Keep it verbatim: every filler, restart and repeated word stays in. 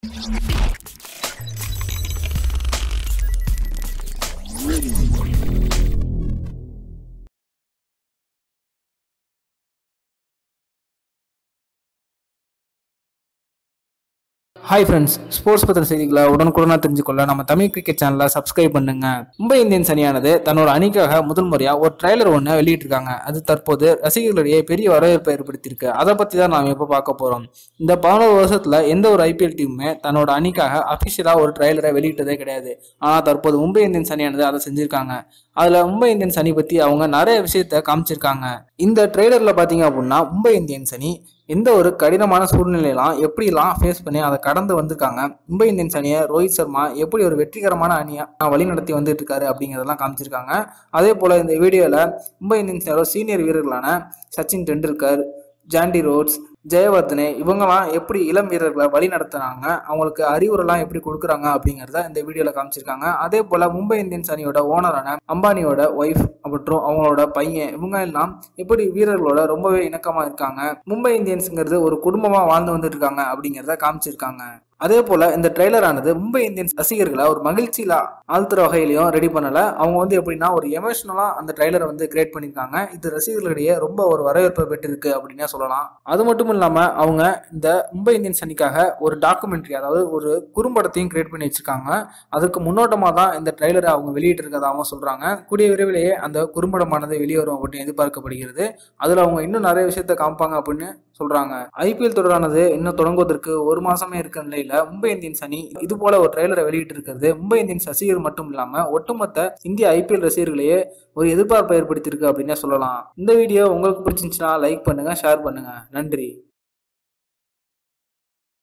Hi friends, sports பத்திர செய்திகளை உடனுக்குடனாக தெரிஞ்சுக்கொள்ள நம்ம தமிழ் கிரிக்கெட் சேனலை சப்ஸ்கிரைப் பண்ணுங்க. மும்பை இந்தியன்ஸ் அணியானது தன்னோட அணிக்காக முதல் முறையாக ஒரு ட்ரைலர் ஒன்று வெளியிட்டிருக்காங்க. அது தற்போது ரசிகர்களிடையே பெரிய வரவேற்பை ஏற்படுத்தியிருக்கு. அதை பற்றி தான் நாம் இப்போ பார்க்க போகிறோம். இந்த பதினோரு வருஷத்தில் எந்த ஒரு ஐபிஎல் டீமுமே தன்னோட அணிக்காக அஃபிஷியலாக ஒரு ட்ரைலரை வெளியிட்டதே கிடையாது. ஆனால் தற்போது மும்பை இந்தியன்ஸ் அணியானது அதை செஞ்சுருக்காங்க. அதில் மும்பை இந்தியன்ஸ் அணி பற்றி அவங்க நிறைய விஷயத்த காமிச்சிருக்காங்க. இந்த ட்ரெய்லரில் பார்த்தீங்க அப்படின்னா மும்பை இந்தியன்ஸ் அணி எந்த ஒரு கடினமான சூழ்நிலையெல்லாம் எப்படிலாம் ஃபேஸ் பண்ணி அதை கடந்து வந்திருக்காங்க, மும்பை இந்தியன்ஸ் அணியை ரோஹித் சர்மா எப்படி ஒரு வெற்றிகரமான அணியாக வழி நடத்தி வந்துட்டு இருக்காரு அப்படிங்கிறதெல்லாம் காமிச்சிருக்காங்க. அதே போல் இந்த வீடியோவில் மும்பை இந்தியன்ஸோட சீனியர் வீரர்களான சச்சின் டெண்டுல்கர், ஜாண்டி ரோட்ஸ், ஜெயவர்தனே இவங்கெல்லாம் எப்படி இளம் வீரர்களை வழி நடத்துனாங்க, அவங்களுக்கு அறிவுரைலாம் எப்படி கொடுக்குறாங்க அப்படிங்கிறத இந்த வீடியோவில் காமிச்சிருக்காங்க. அதே போல் மும்பை இந்தியன்ஸ் அணியோட ஓனரான அம்பானியோட ஒய்ஃப் மற்றும் அவங்களோட பையன் இவங்க எல்லாம் எப்படி வீரர்களோட ரொம்பவே இணக்கமாக இருக்காங்க, மும்பை இந்தியன்ஸுங்கிறது ஒரு குடும்பமாக வாழ்ந்து வந்துட்டு இருக்காங்க அப்படிங்கிறத காமிச்சிருக்காங்க. அதே போல இந்த ட்ரெய்லர் ஆனது மும்பை இந்தியன்ஸ் ரசிகர்களை ஒரு மகிழ்ச்சியில ஆழ்த்துற வகையிலையும் ரெடி பண்ணல. அவங்க வந்து எப்படின்னா ஒரு எமோஷனலா அந்த ட்ரெய்லரை வந்து கிரியேட் பண்ணியிருக்காங்க. இது ரசிகர்களிடையே ரொம்ப ஒரு வரவேற்பை பெற்றிருக்கு அப்படின்னே சொல்லலாம். அது மட்டும் இல்லாம அவங்க இந்த மும்பை இந்தியன்ஸ் அணிக்காக ஒரு டாக்குமெண்ட்ரி, அதாவது ஒரு குறும்படத்தையும் கிரியேட் பண்ணி வச்சிருக்காங்க. அதுக்கு முன்னோட்டமாக தான் இந்த ட்ரெய்லரை அவங்க வெளியிட்டு இருக்கதாகவும் சொல்றாங்க. கூடிய விரைவிலேயே அந்த குறும்படமானது வெளிவரும் அப்படின்னு எதிர்பார்க்கப்படுகிறது. அதுல அவங்க இன்னும் நிறைய விஷயத்த காமிப்பாங்க அப்படின்னு சொல்றாங்க. ஐபிஎல் தொடரானது இன்னும் தொடங்குவதற்கு ஒரு மாசமே இருக்க நிலையில மும்பை இந்தியன்ஸ் அணி இது போல ஒரு ட்ரெய்லரை வெளியிட்டு இருக்கிறது மும்பை இந்தியன்ஸ் ரசிகர் மட்டும் இல்லாம ஒட்டுமொத்த இந்திய ஐபிஎல் ரசிகர்களையே ஒரு எதிர்பார்ப்பை ஏற்படுத்தியிருக்கு அப்படின்னே சொல்லலாம். இந்த வீடியோ உங்களுக்கு பிடிச்சிருந்துச்சுன்னா லைக் பண்ணுங்க, ஷேர் பண்ணுங்க. நன்றி.